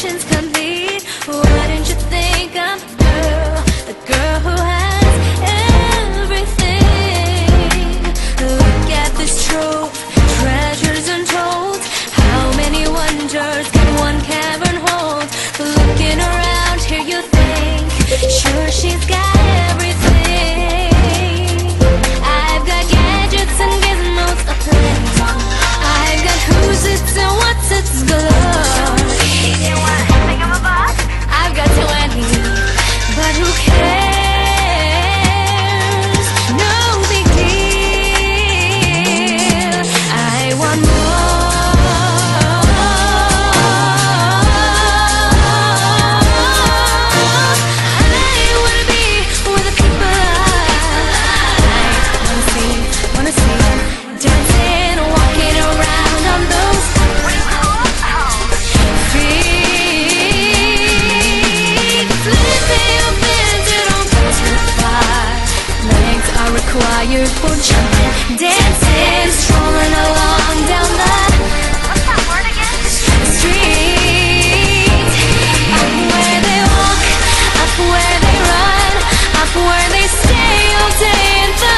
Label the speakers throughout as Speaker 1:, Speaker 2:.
Speaker 1: mission's complete. Why didn't you think I'm the girl who has everything? Look at this trove, treasures untold. How many wonders can one cavern hold? Looking around here you think, sure she's got everything. I've got gadgets and gizmos aplenty. I've got whozits and whatzits galore. You want thingamabobs? I've got 20, but who cares? No big deal. I want more. I wanna be with the people I wanna see, dancing, walking around on those feet. Flipping your fins, you don't go too far. Legs are required for jumping, dancing, strolling along down the street. Up where they walk, up where they run, up where they stay all day in the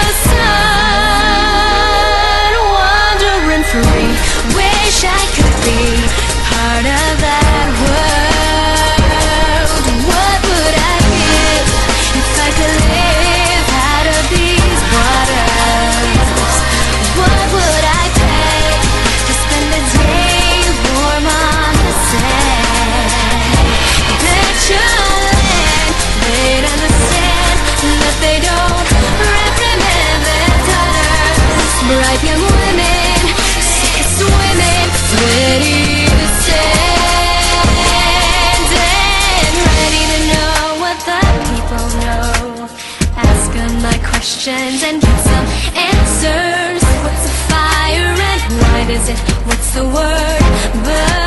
Speaker 1: sun. Wandering free, wish I could be part of that world. What would I give if I could live out of these waters? What would I pay to spend a day warm on the sand? Picture land, they'd understand that they don't reprimand their daughters. Bright young women, sick swimming, ready to stand and ready to know what the people know. Ask them my questions and get some answers. What's a fire and why does it? What's the word?